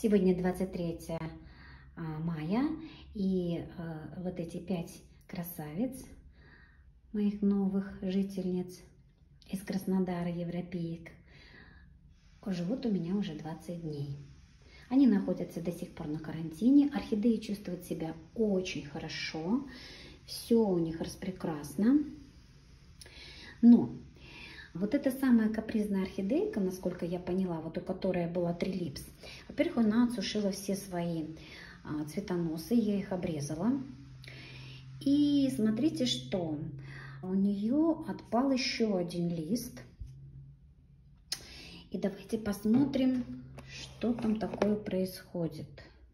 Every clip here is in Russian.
Сегодня 23 мая, и вот эти 5 красавиц, моих новых жительниц из Краснодара, европеек, живут у меня уже 20 дней. Они находятся до сих пор на карантине. Орхидеи чувствуют себя очень хорошо, все у них распрекрасно. Но вот эта самая капризная орхидейка, насколько я поняла, вот у которой была трилипс, во-первых, она отсушила все свои цветоносы, я их обрезала. И смотрите, что у нее отпал еще один лист. И давайте посмотрим, что там такое происходит.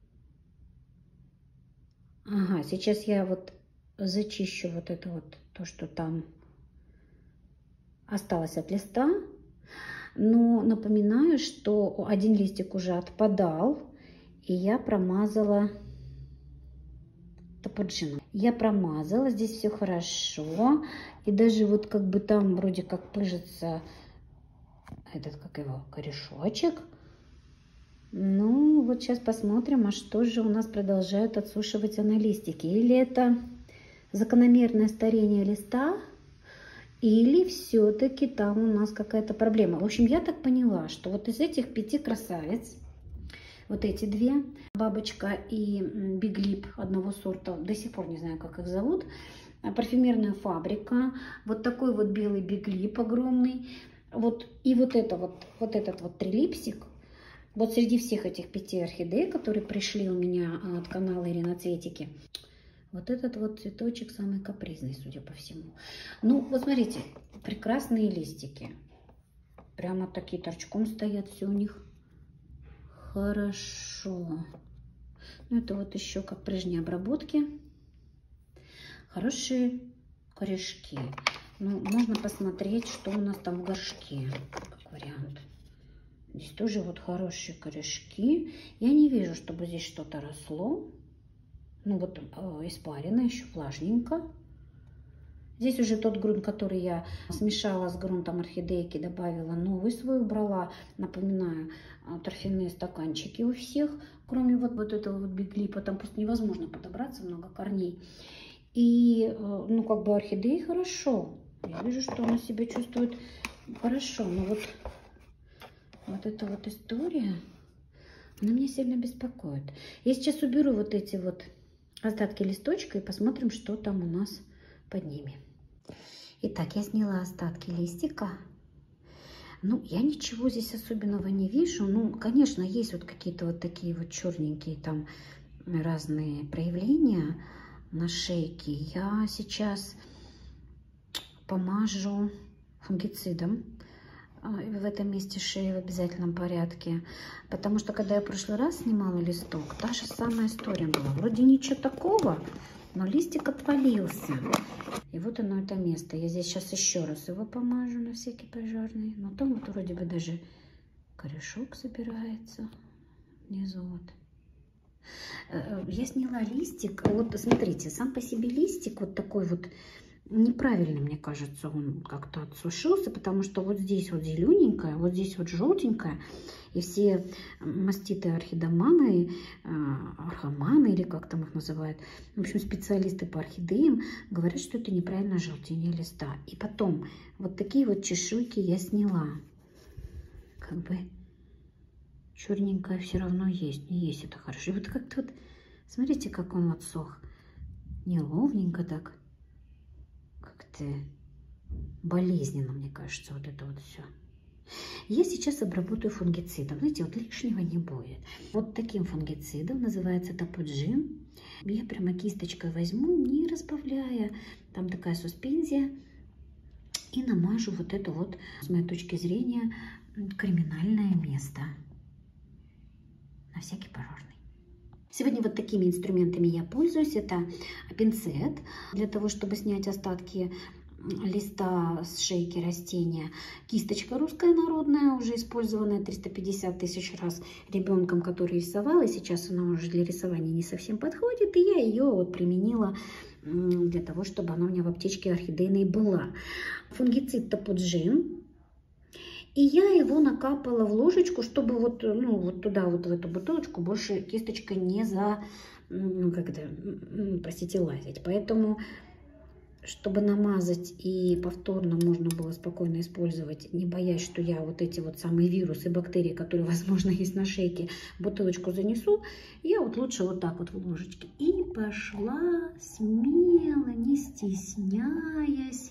Ага, сейчас я вот зачищу вот это вот, то, что там осталось от листа. Но напоминаю, что один листик уже отпадал, и я промазала топоджином. Я промазала, здесь все хорошо. И даже вот как бы там вроде как пыжится этот, как его, корешочек. Ну, вот сейчас посмотрим, а что же у нас продолжают отсушиваться на листике. Или это закономерное старение листа, или все-таки там у нас какая-то проблема. В общем, я так поняла, что вот из этих 5 красавиц, вот эти две, бабочка и биглип одного сорта, до сих пор не знаю, как их зовут, парфюмерная фабрика, вот такой вот белый биглип огромный, вот, и вот этот вот трилипсик. Вот среди всех этих 5 орхидей, которые пришли у меня от канала Ирина Цветики, вот этот вот цветочек самый капризный, судя по всему. Ну, вот смотрите, прекрасные листики. Прямо такие торчком стоят, все у них хорошо. Ну, это вот еще как прежние обработки. Хорошие корешки. Ну, можно посмотреть, что у нас там в горшке, как вариант. Здесь тоже вот хорошие корешки. Я не вижу, чтобы здесь что-то росло. Ну вот испарено, еще влажненько. Здесь уже тот грунт, который я смешала с грунтом орхидейки, добавила новый свой, убрала, напоминаю, торфяные стаканчики у всех, кроме вот этого вот биглипа, там просто невозможно подобраться, много корней. И, ну, как бы орхидеи хорошо. Я вижу, что она себя чувствует хорошо. Но вот эта вот история, она меня сильно беспокоит. Я сейчас уберу вот эти вот остатки листочка и посмотрим, что там у нас под ними. Итак, я сняла остатки листика. Ну, я ничего здесь особенного не вижу. Ну, конечно, есть вот какие-то вот такие вот черненькие там разные проявления на шейке. Я сейчас помажу фунгицидом в этом месте шеи в обязательном порядке. Потому что, когда я в прошлый раз снимала листок, та же самая история была. Вроде ничего такого, но листик отвалился. И вот оно, это место. Я здесь сейчас еще раз его помажу на всякий пожарный. Но там вот вроде бы даже корешок собирается внизу вот. Я сняла листик. Вот смотрите, сам по себе листик вот такой вот неправильно, мне кажется, он как-то отсушился, потому что вот здесь вот зелененькая, вот здесь вот желтенькая, и все маститы орхидоманы, архоманы, или как там их называют, в общем, специалисты по орхидеям говорят, что это неправильное желтение листа. И потом вот такие вот чешуйки я сняла. Как бы черненькая все равно есть, не есть, это хорошо. И вот как-то вот, смотрите, как он отсох, неровненько так. Как-то болезненно, мне кажется, вот это вот все. Я сейчас обработаю фунгицидом. Знаете, вот лишнего не будет. Вот таким фунгицидом, называется топоджин. Я прямо кисточкой возьму, не разбавляя. Там такая суспензия. И намажу вот это вот, с моей точки зрения, криминальное место. На всякий пожарный. Сегодня вот такими инструментами я пользуюсь. Это пинцет для того, чтобы снять остатки листа с шейки растения. Кисточка русская народная, уже использованная 350 тысяч раз ребенком, который рисовал. И сейчас она уже для рисования не совсем подходит. И я ее вот применила для того, чтобы она у меня в аптечке орхидейной была. Фунгицид топоджин. И я его накапала в ложечку, чтобы вот, ну, вот туда, вот в эту бутылочку больше кисточкой не простите, лазить. Поэтому, чтобы намазать и повторно можно было спокойно использовать, не боясь, что я вот эти вот самые вирусы, бактерии, которые, возможно, есть на шейке, бутылочку занесу, я вот лучше вот так вот в ложечке. И пошла смело, не стесняясь,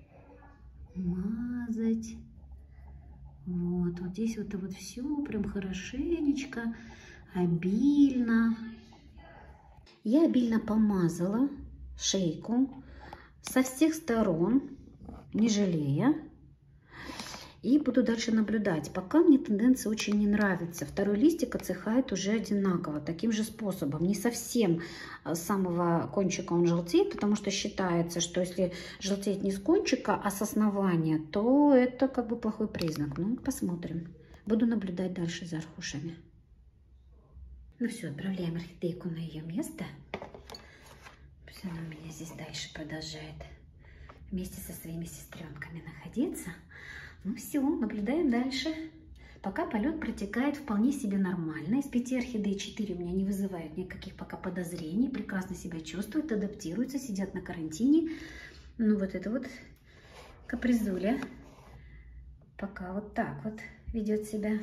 мазать. Вот здесь вот все прям хорошенечко, обильно. Я обильно помазала шейку со всех сторон, не жалея. И буду дальше наблюдать. Пока мне тенденция очень не нравится. Второй листик отсыхает уже одинаково, таким же способом. Не совсем с самого кончика он желтеет, потому что считается, что если желтеет не с кончика, а с основания, то это как бы плохой признак. Ну, посмотрим. Буду наблюдать дальше за архушами. Ну все, отправляем орхидейку на ее место. Пусть она у меня здесь дальше продолжает вместе со своими сестренками находиться. Ну все, наблюдаем дальше. Пока полет протекает вполне себе нормально. Из 5 орхидей 4 у меня не вызывают никаких пока подозрений. Прекрасно себя чувствуют, адаптируются, сидят на карантине. Ну вот это вот капризуля пока вот так вот ведет себя.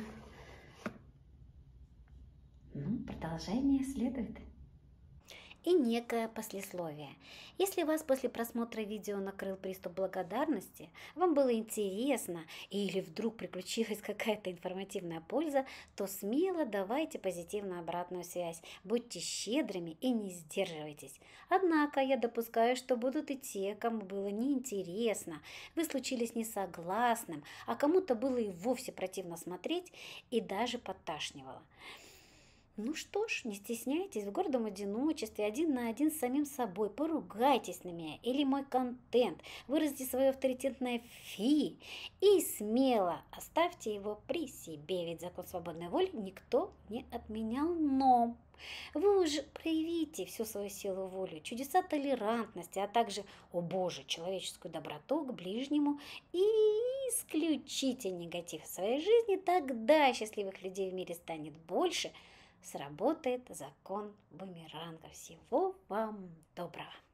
Ну, продолжение следует. И некое послесловие. Если вас после просмотра видео накрыл приступ благодарности, вам было интересно или вдруг приключилась какая-то информативная польза, то смело давайте позитивную обратную связь. Будьте щедрыми и не сдерживайтесь. Однако я допускаю, что будут и те, кому было неинтересно, вы случились несогласным, а кому-то было и вовсе противно смотреть и даже подташнивало. Ну что ж, не стесняйтесь в гордом одиночестве, один на один с самим собой, поругайтесь на меня или мой контент, выразите свое авторитетное фи и смело оставьте его при себе, ведь закон свободной воли никто не отменял, но вы уже проявите всю свою силу воли, чудеса толерантности, а также, о боже, человеческую доброту к ближнему и исключите негатив в своей жизни, тогда счастливых людей в мире станет больше. Сработает закон бумеранга. Всего вам доброго!